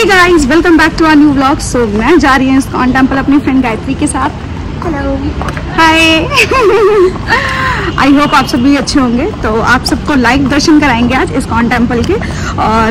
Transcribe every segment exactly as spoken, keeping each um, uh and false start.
Guys, welcome back to our new vlog. So मैं जा रही हूँ इस्कॉन टेम्पल अपनी फ्रेंड गायत्री के साथ। Hello, hi. आई होप आप सब भी अच्छे होंगे। तो आप सबको लाइव दर्शन कराएंगे आज इस्कॉन टेम्पल के। और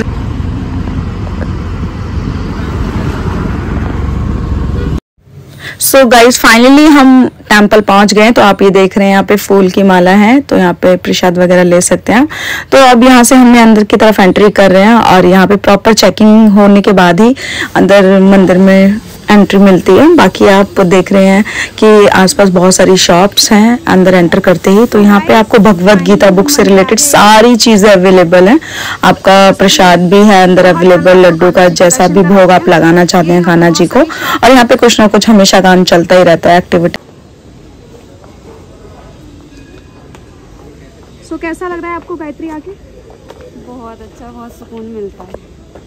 सो गाइस, फाइनली हम टेम्पल पहुंच गए। तो आप ये देख रहे हैं, यहाँ पे फूल की माला है, तो यहाँ पे प्रसाद वगैरह ले सकते हैं। तो अब यहाँ से हमने अंदर की तरफ एंट्री कर रहे हैं और यहाँ पे प्रॉपर चेकिंग होने के बाद ही अंदर मंदिर में एंट्री मिलती है। बाकी आप देख रहे हैं कि आसपास बहुत सारी शॉप्स हैं अंदर एंटर करते ही। तो यहाँ पे आपको भगवत गीता बुक से रिलेटेड सारी चीज़ें अवेलेबल हैं। आपका प्रसाद भी है अंदर अवेलेबल, लड्डू का जैसा भी भोग आप लगाना चाहते हैं कान्हा जी को। और यहाँ पे कुछ ना कुछ हमेशा काम चलता ही रहता है, एक्टिविटी। सो so, कैसा लग रहा है आपको गायत्री आके? बहुत अच्छा, बहुत सुकून मिलता है।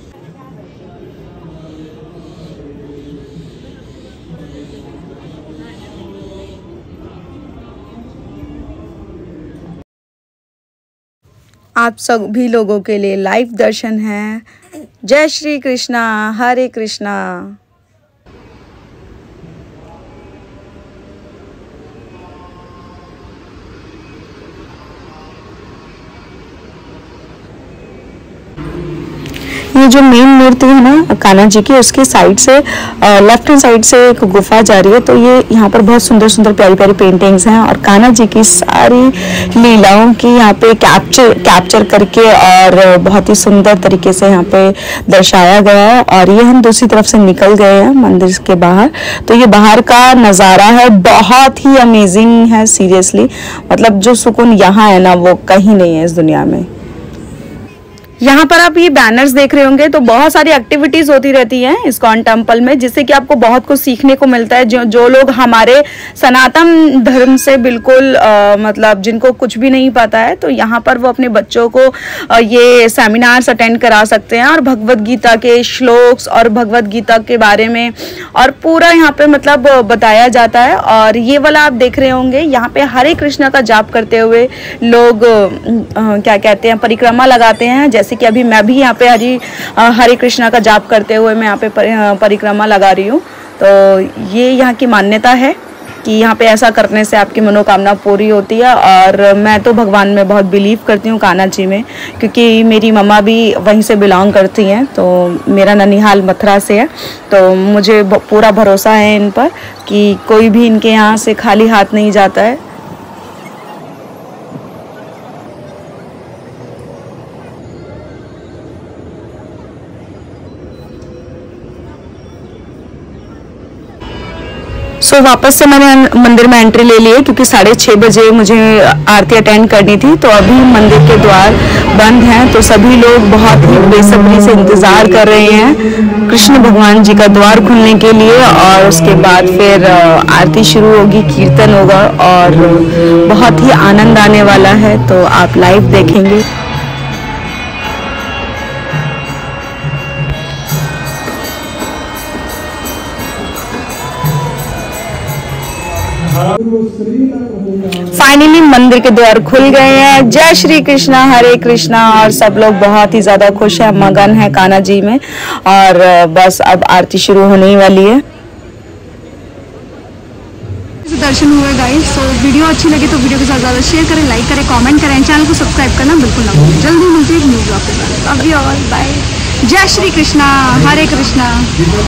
आप सभी लोगों के लिए लाइव दर्शन है। जय श्री कृष्णा, हरे कृष्णा। ये जो मेन मूर्ति है ना कान्हा जी की, उसके साइड से लेफ्ट हैंड साइड से एक गुफा जा रही है। तो ये यहाँ पर बहुत सुंदर सुंदर प्यारी प्यारी पेंटिंग्स हैं और कान्हा जी की सारी लीलाओं की यहाँ पे कैप्चर कैप्चर करके और बहुत ही सुंदर तरीके से यहाँ पे दर्शाया गया है। और ये हम दूसरी तरफ से निकल गए हैं मंदिर के बाहर। तो ये बाहर का नज़ारा है, बहुत ही अमेजिंग है सीरियसली। मतलब जो सुकून यहाँ है ना, वो कहीं नहीं है इस दुनिया में। यहाँ पर आप ये बैनर्स देख रहे होंगे, तो बहुत सारी एक्टिविटीज होती रहती हैं इस्कॉन टेम्पल में, जिससे कि आपको बहुत कुछ सीखने को मिलता है। जो जो लोग हमारे सनातन धर्म से बिल्कुल आ, मतलब जिनको कुछ भी नहीं पता है, तो यहाँ पर वो अपने बच्चों को आ, ये सेमिनार्स अटेंड करा सकते हैं और भगवत गीता के श्लोक्स और भगवत गीता के बारे में और पूरा यहाँ पे मतलब बताया जाता है। और ये वाला आप देख रहे होंगे, यहाँ पे हरे कृष्णा का जाप करते हुए लोग आ, क्या कहते हैं, परिक्रमा लगाते हैं। जैसे कि अभी मैं भी यहाँ पे हरी हरे कृष्णा का जाप करते हुए मैं यहाँ पे परिक्रमा लगा रही हूँ। तो ये यहाँ की मान्यता है कि यहाँ पे ऐसा करने से आपकी मनोकामना पूरी होती है। और मैं तो भगवान में बहुत बिलीव करती हूँ, कान्हा जी में, क्योंकि मेरी मम्मा भी वहीं से बिलोंग करती हैं। तो मेरा ननिहाल मथुरा से है, तो मुझे पूरा भरोसा है इन पर कि कोई भी इनके यहाँ से खाली हाथ नहीं जाता है। सो so, वापस से मैंने मंदिर में एंट्री ले ली है, क्योंकि साढ़े छः बजे मुझे आरती अटेंड करनी थी। तो अभी मंदिर के द्वार बंद हैं, तो सभी लोग बहुत ही बेसब्री से इंतज़ार कर रहे हैं कृष्ण भगवान जी का द्वार खुलने के लिए। और उसके बाद फिर आरती शुरू होगी, कीर्तन होगा और बहुत ही आनंद आने वाला है। तो आप लाइव देखेंगे। फाइनली मंदिर के द्वार खुल गए हैं। जय श्री कृष्णा, हरे कृष्णा। और सब लोग बहुत ही ज्यादा खुश हैं, मगन है कान्हा जी में। और बस अब आरती शुरू होने ही वाली है। दर्शन हुए गाइस। तो वीडियो अच्छी लगी तो वीडियो के साथ ज्यादा शेयर करें, लाइक करें, कमेंट करें, चैनल को सब्सक्राइब करना बिल्कुल ना भूलें। जल्दी मिलते हैं एक न्यू ब्लॉग के साथ। Love you all, bye. जय श्री कृष्णा, हरे कृष्णा।